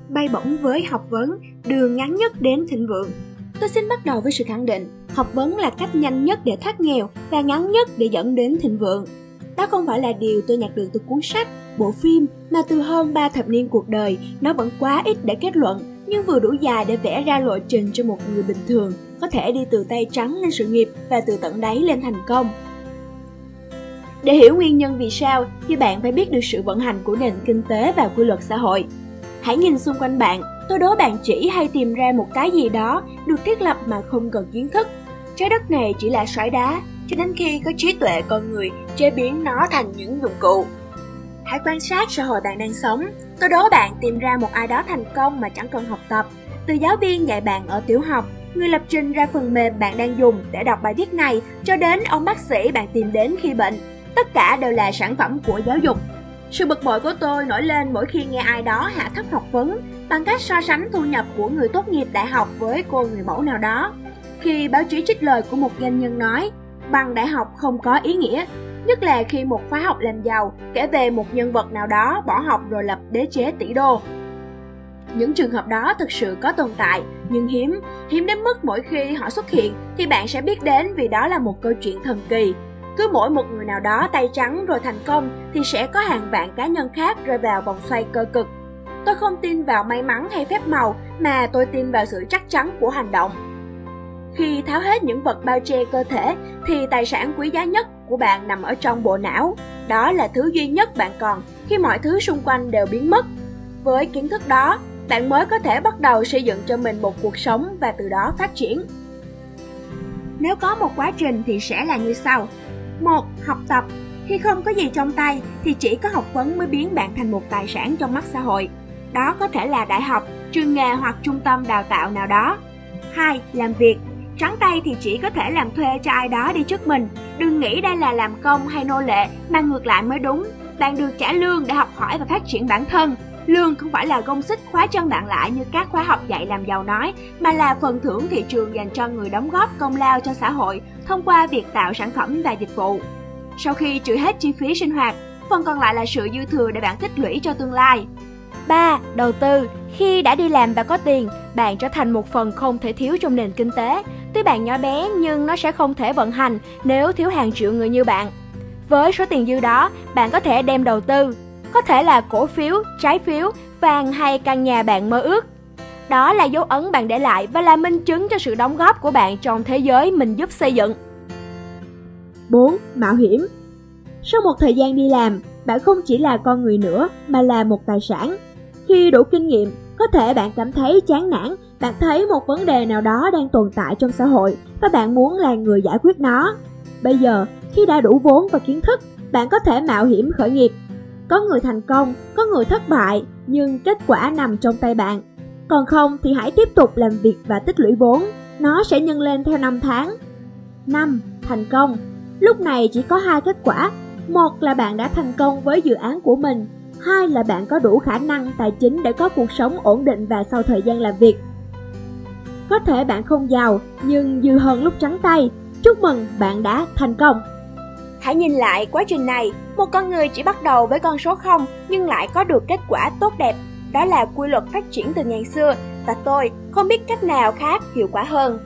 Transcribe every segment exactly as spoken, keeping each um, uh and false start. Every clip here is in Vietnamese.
bay bổng với học vấn, đường ngắn nhất đến thịnh vượng. Tôi xin bắt đầu với sự khẳng định, học vấn là cách nhanh nhất để thoát nghèo và ngắn nhất để dẫn đến thịnh vượng. Đó không phải là điều tôi nhặt được từ cuốn sách, bộ phim, mà từ hơn ba thập niên cuộc đời, nó vẫn quá ít để kết luận, nhưng vừa đủ dài để vẽ ra lộ trình cho một người bình thường, có thể đi từ tay trắng lên sự nghiệp và từ tận đáy lên thành công. Để hiểu nguyên nhân vì sao, thì bạn phải biết được sự vận hành của nền kinh tế và quy luật xã hội. Hãy nhìn xung quanh bạn, tôi đố bạn chỉ hay tìm ra một cái gì đó được thiết lập mà không cần kiến thức. Trái đất này chỉ là sỏi đá, cho đến khi có trí tuệ con người chế biến nó thành những dụng cụ. Hãy quan sát xã hội bạn đang sống, tôi đố bạn tìm ra một ai đó thành công mà chẳng cần học tập. Từ giáo viên dạy bạn ở tiểu học, người lập trình ra phần mềm bạn đang dùng để đọc bài viết này, cho đến ông bác sĩ bạn tìm đến khi bệnh. Tất cả đều là sản phẩm của giáo dục. Sự bực bội của tôi nổi lên mỗi khi nghe ai đó hạ thấp học vấn bằng cách so sánh thu nhập của người tốt nghiệp đại học với cô người mẫu nào đó. Khi báo chí trích lời của một doanh nhân nói, bằng đại học không có ý nghĩa, nhất là khi một khóa học làm giàu kể về một nhân vật nào đó bỏ học rồi lập đế chế tỷ đô. Những trường hợp đó thực sự có tồn tại, nhưng hiếm, hiếm đến mức mỗi khi họ xuất hiện thì bạn sẽ biết đến vì đó là một câu chuyện thần kỳ. Cứ mỗi một người nào đó tay trắng rồi thành công thì sẽ có hàng vạn cá nhân khác rơi vào vòng xoay cơ cực. Tôi không tin vào may mắn hay phép màu, mà tôi tin vào sự chắc chắn của hành động. Khi tháo hết những vật bao che cơ thể thì tài sản quý giá nhất của bạn nằm ở trong bộ não. Đó là thứ duy nhất bạn còn khi mọi thứ xung quanh đều biến mất. Với kiến thức đó, bạn mới có thể bắt đầu xây dựng cho mình một cuộc sống và từ đó phát triển. Nếu có một quá trình thì sẽ là như sau. một. Học tập. Khi không có gì trong tay thì chỉ có học vấn mới biến bạn thành một tài sản trong mắt xã hội. Đó có thể là đại học, trường nghề hoặc trung tâm đào tạo nào đó. hai. Làm việc. Trắng tay thì chỉ có thể làm thuê cho ai đó đi trước mình. Đừng nghĩ đây là làm công hay nô lệ, mà ngược lại mới đúng. Bạn được trả lương để học hỏi và phát triển bản thân. Lương không phải là gông xích khóa chân bạn lại như các khóa học dạy làm giàu nói, mà là phần thưởng thị trường dành cho người đóng góp công lao cho xã hội thông qua việc tạo sản phẩm và dịch vụ. Sau khi trừ hết chi phí sinh hoạt, phần còn lại là sự dư thừa để bạn tích lũy cho tương lai. ba. Đầu tư. Khi đã đi làm và có tiền, bạn trở thành một phần không thể thiếu trong nền kinh tế. Tuy bạn nhỏ bé nhưng nó sẽ không thể vận hành nếu thiếu hàng triệu người như bạn. Với số tiền dư đó, bạn có thể đem đầu tư. Có thể là cổ phiếu, trái phiếu, vàng hay căn nhà bạn mơ ước. Đó là dấu ấn bạn để lại và là minh chứng cho sự đóng góp của bạn trong thế giới mình giúp xây dựng. bốn. Mạo hiểm. Sau một thời gian đi làm, bạn không chỉ là con người nữa mà là một tài sản. Khi đủ kinh nghiệm, có thể bạn cảm thấy chán nản, bạn thấy một vấn đề nào đó đang tồn tại trong xã hội và bạn muốn là người giải quyết nó. Bây giờ, khi đã đủ vốn và kiến thức, bạn có thể mạo hiểm khởi nghiệp. Có người thành công, có người thất bại, nhưng kết quả nằm trong tay bạn. Còn không thì hãy tiếp tục làm việc và tích lũy vốn, nó sẽ nhân lên theo năm tháng. năm. Thành công. Lúc này chỉ có hai kết quả. Một là bạn đã thành công với dự án của mình. Hai là bạn có đủ khả năng tài chính để có cuộc sống ổn định và sau thời gian làm việc. Có thể bạn không giàu, nhưng dư hơn lúc trắng tay. Chúc mừng, bạn đã thành công. Hãy nhìn lại quá trình này, một con người chỉ bắt đầu với con số không nhưng lại có được kết quả tốt đẹp. Đó là quy luật phát triển từ ngàn xưa và tôi không biết cách nào khác hiệu quả hơn.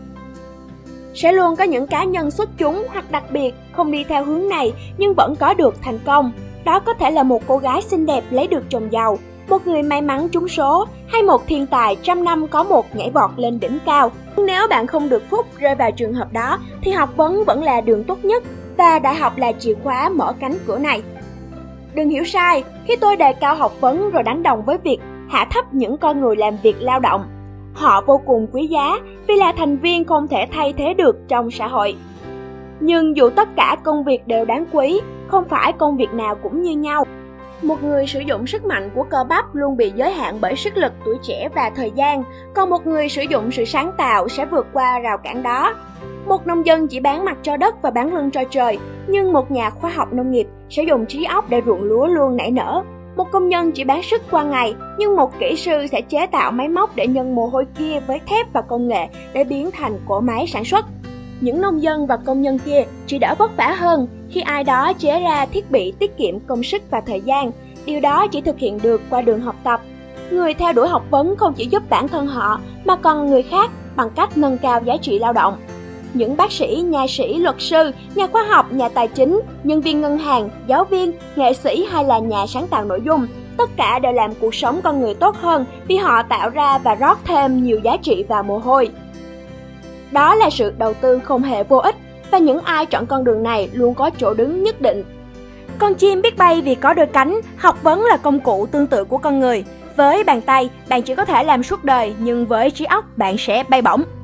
Sẽ luôn có những cá nhân xuất chúng hoặc đặc biệt không đi theo hướng này nhưng vẫn có được thành công. Đó có thể là một cô gái xinh đẹp lấy được chồng giàu, một người may mắn trúng số hay một thiên tài trăm năm có một nhảy vọt lên đỉnh cao. Nếu bạn không được phúc rơi vào trường hợp đó thì học vấn vẫn là đường tốt nhất và đại học là chìa khóa mở cánh cửa này. Đừng hiểu sai, khi tôi đề cao học vấn rồi đánh đồng với việc hạ thấp những con người làm việc lao động. Họ vô cùng quý giá vì là thành viên không thể thay thế được trong xã hội. Nhưng dù tất cả công việc đều đáng quý, không phải công việc nào cũng như nhau. Một người sử dụng sức mạnh của cơ bắp luôn bị giới hạn bởi sức lực, tuổi trẻ và thời gian, còn một người sử dụng sự sáng tạo sẽ vượt qua rào cản đó. Một nông dân chỉ bán mặt cho đất và bán lưng cho trời, nhưng một nhà khoa học nông nghiệp sẽ dùng trí óc để ruộng lúa luôn nảy nở. Một công nhân chỉ bán sức qua ngày, nhưng một kỹ sư sẽ chế tạo máy móc để nhân mồ hôi kia với thép và công nghệ để biến thành cỗ máy sản xuất. Những nông dân và công nhân kia chỉ đỡ vất vả hơn khi ai đó chế ra thiết bị tiết kiệm công sức và thời gian. Điều đó chỉ thực hiện được qua đường học tập. Người theo đuổi học vấn không chỉ giúp bản thân họ mà còn người khác bằng cách nâng cao giá trị lao động. Những bác sĩ, nha sĩ, luật sư, nhà khoa học, nhà tài chính, nhân viên ngân hàng, giáo viên, nghệ sĩ hay là nhà sáng tạo nội dung, tất cả đều làm cuộc sống con người tốt hơn vì họ tạo ra và rót thêm nhiều giá trị vào mồ hôi. Đó là sự đầu tư không hề vô ích, và những ai chọn con đường này luôn có chỗ đứng nhất định. Con chim biết bay vì có đôi cánh, học vấn là công cụ tương tự của con người. Với bàn tay, bạn chỉ có thể làm suốt đời, nhưng với trí óc, bạn sẽ bay bổng.